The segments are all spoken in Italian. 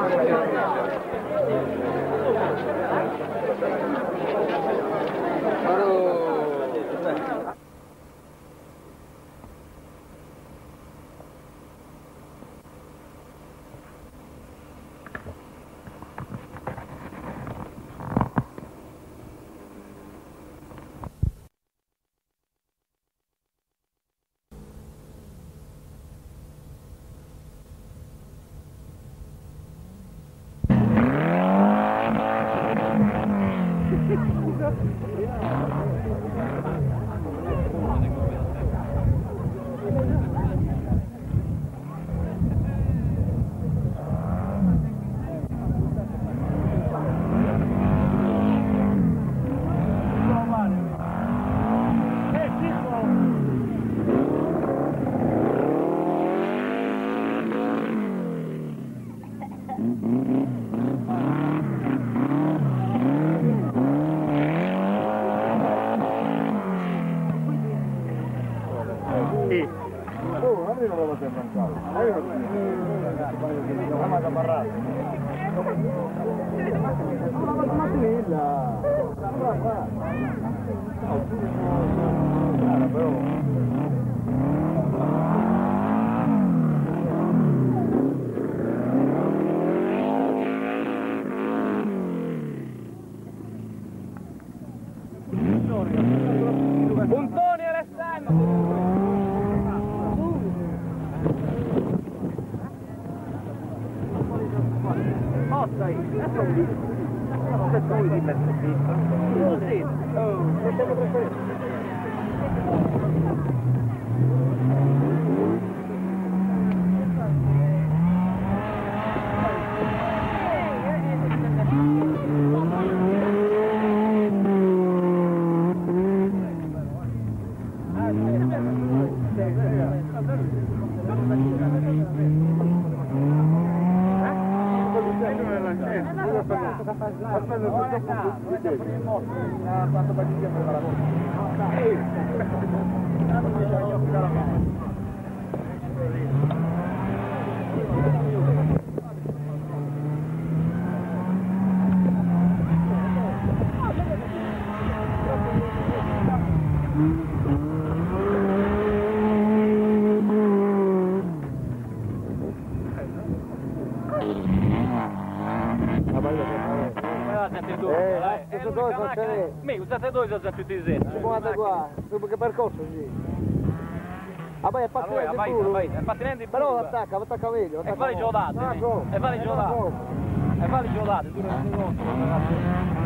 Puntoni Alessandro! Forza lì! Aspetta lui di mezzo sì! Oh, non siamo trasferiti! Usate due sono tutti i senti. Si può andare qua, dopo che percorso sì. Ah beh, è patinante pure. È patinante pure. Però attacca meglio. E fare giodate. E fare giodate. E fare giodate, tu non ti conto, ragazzi.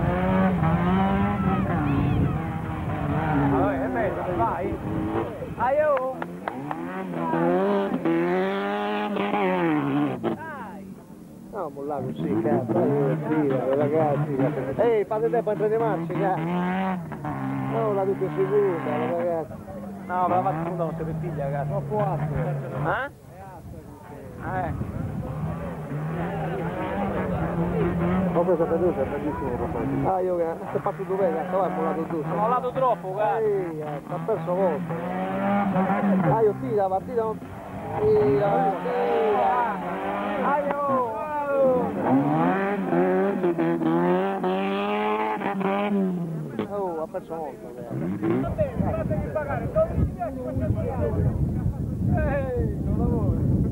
Allora, è bello, vai. Aio! No, molla così, cazzo, ragazzi. Ehi, fate tempo a entrare marcia, cazzo. No, la tutte seconda, ragazzi. No, ma la faccio seconda non si ripiglia, ragazzi. Troppo alto. Ho preso per due, è bellissimo. Ah, io che sei partito bene, cazzo, vai, ho mollato tu. Ho mollato troppo, cazzo. Ehi, ha perso volta. Ah, io tira, partita non... Tira. Aio! Oh, ha perso molto. Va bene, fatemi pagare 12.000. Ehi, non lavoro.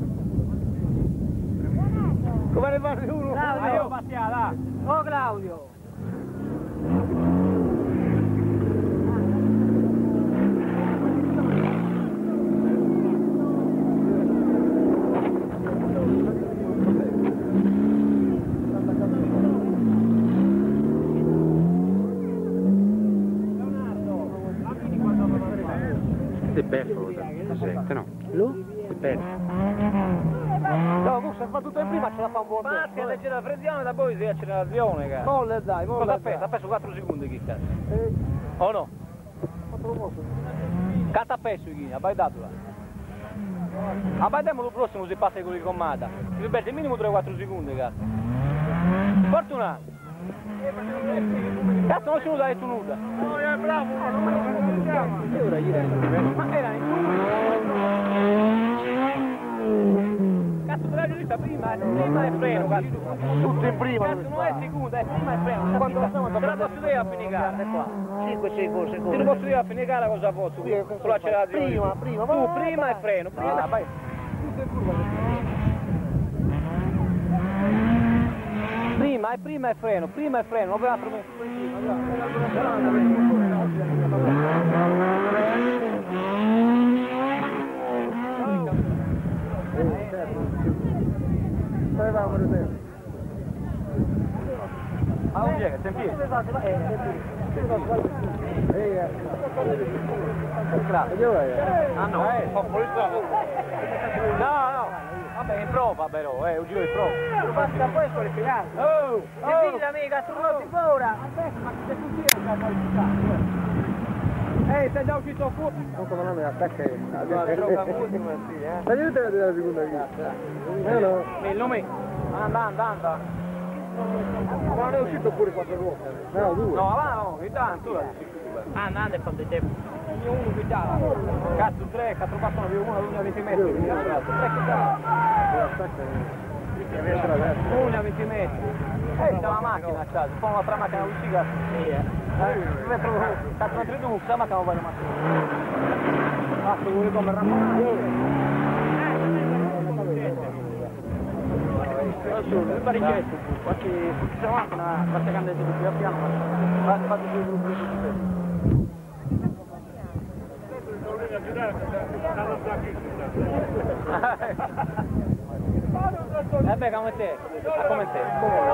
Come ne parli uno? Claudio, Mattia, là. Oh Claudio! È bello, si sente, no? È bello. No, tu sei fatto tutto in prima, ce la fa un buon tempo. Mazzi, legge la frizione, da poi si accelerazione, cazzo. Molle dai, molle. Cosa ha perso? Ha perso 4 secondi, che cazzo? O no? Cata ha perso, Ghini, abbaitato là. Abbaitiamo il prossimo se passa con il commata. Si perde minimo 3-4 secondi, cazzo. Fortunato. Cazzo, non ci nuda, hai tu nuda. No, è bravo, ma non me lo sentiamo. E ora gli rendi. Ma era in cazzo della giurista prima è freno, cazzo. Tutto in prima. Cazzo non è seconda, è prima è freno. Quando te la posso dire a finire gara, è qua. 5 secondi. Se non posso dire a finire gara cosa posso? Con l'accelerazione. Prima. Tu prima è freno, prima. Vai. Prima è freno, non per altro ma non piega, sei in piedi. Ah no, no, vabbè in prova però, un giro di prova. Basta questo le finali. Divina amica, tu non ti paura. Aspetta, ma che succede? Sei già uscito fuori. Non come non mi attacca. Ma gioca molto, ma sì, Ma io te la vedo la seconda vita. No. Il nome. Anda. Ma non è uscito pure 4 volte? No, 2. No, va no, intanto. Andate e fate tempo. Uno che già. Cazzo 3, 4 passano più 1 a 20 metri. 3 che già. 1 a 20 metri. C'è la macchina, c'è. Poi un'altra macchina uscita. Cazzo non credo che la macchina non va la macchina. Cazzo vuole come ramone. Il pariggetto, qualche macchina sta seccando il più piano, ma fate due gruppi di beh, come te? Come te?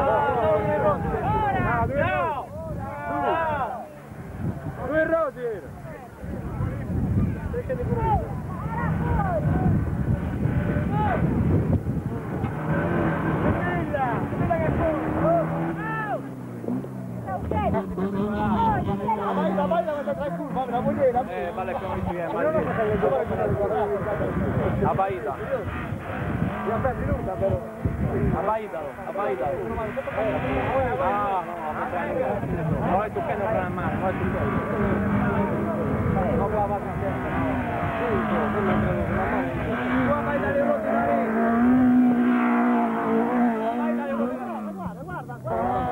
Due Roger! Vale come dice, Abbaidalo. Abbaidalo. No, vai toccando per la mano, vai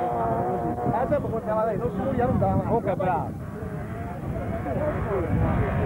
Dopo portava lei, non si voglio andare. Oh che bravo.